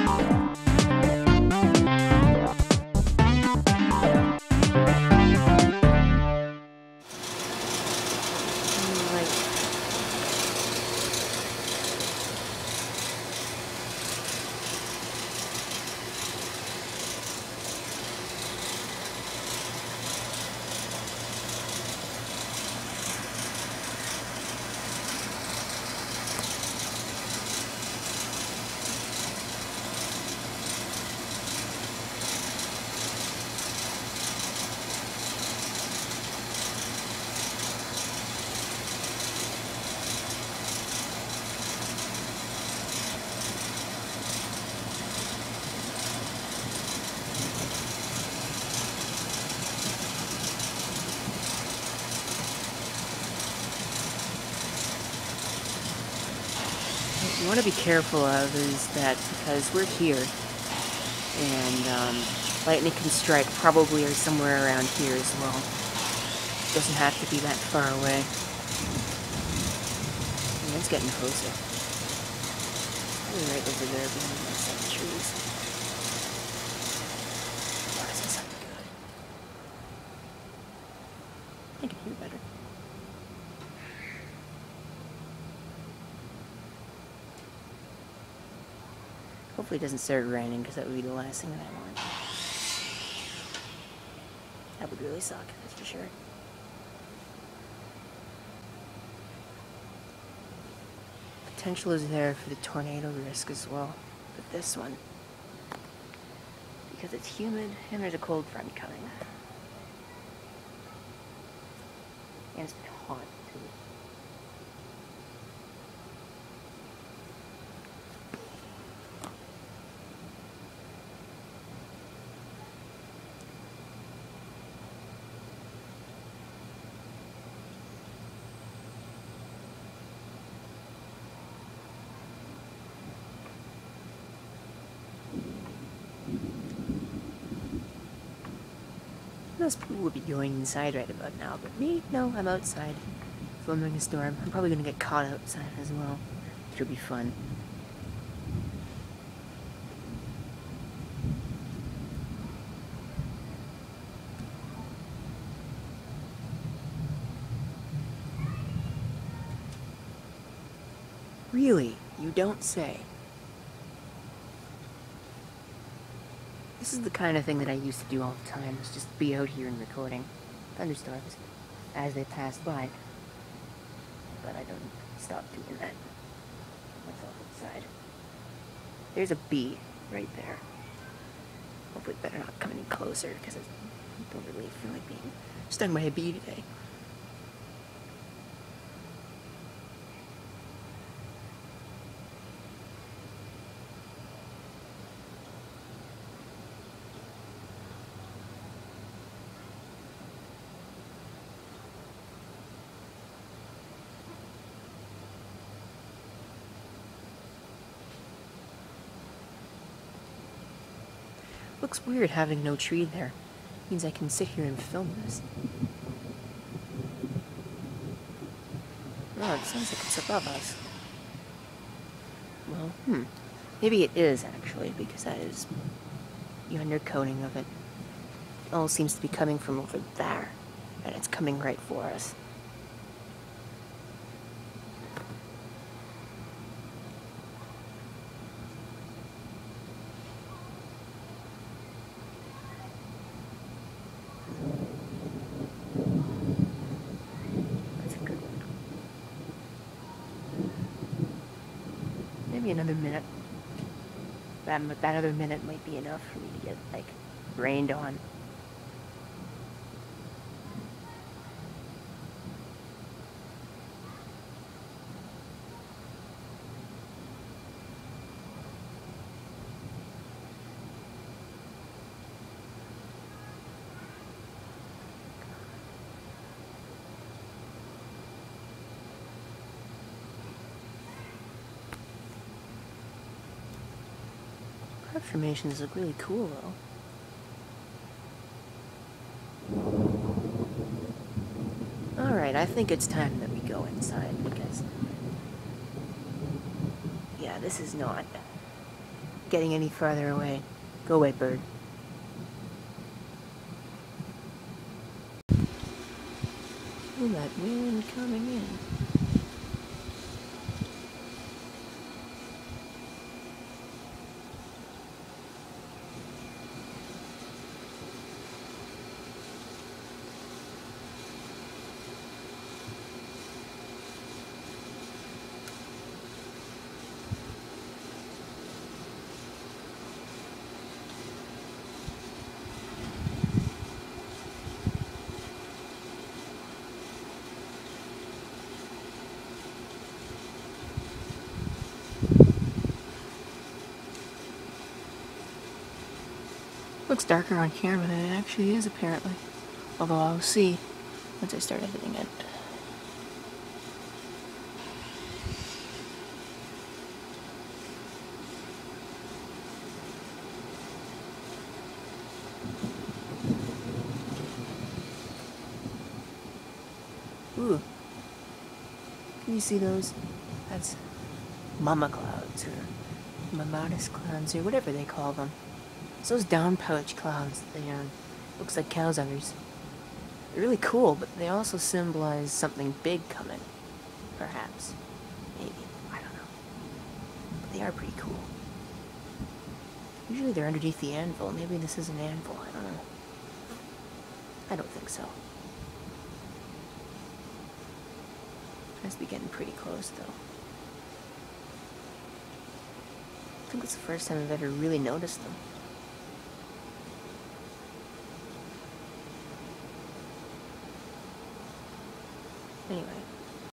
You want to be careful of is that because we're here, and lightning can strike probably or somewhere around here as well. Doesn't have to be that far away. And it's getting closer. Probably right over there behind my set of trees. Oh, this is something good. I can hear better. Hopefully it doesn't start raining, because that would be the last thing that I want. That would really suck, that's for sure. Potential is there for the tornado risk as well, but this one, because it's humid and there's a cold front coming. And it's been hot too. Most people would be going inside right about now, but me? No, I'm outside. Filming a storm. I'm probably gonna get caught outside as well. It'll be fun. Really? You don't say. This is the kind of thing that I used to do all the time, is just be out here and recording thunderstorms as they pass by. But I don't stop doing that. Myself outside. There's a bee right there. Hopefully it better not come any closer, because I don't really feel like being stung by a bee today. Looks weird having no tree there. Means I can sit here and film this. Oh, it sounds like it's above us. Well, maybe it is actually, because that is the undercoating of it. It all seems to be coming from over there, and it's coming right for us. Maybe another minute. That other minute might be enough for me to get, like, rained on. Cloud formations look really cool, though. Alright, I think it's time that we go inside, because... yeah, this is not getting any farther away. Go away, bird. Feel that wind coming in. Looks darker on camera than it actually is, apparently. Although I'll see once I start editing it. Ooh. Can you see those? That's mama clouds, or mammatus clouds, or whatever they call them. It's those down pouch clouds. They, looks like cow's udders. They're really cool, but they also symbolize something big coming. Perhaps. Maybe. I don't know. But they are pretty cool. Usually they're underneath the anvil. Maybe this is an anvil. I don't know. I don't think so. Must be getting pretty close, though. I think it's the first time I've ever really noticed them. Anyway.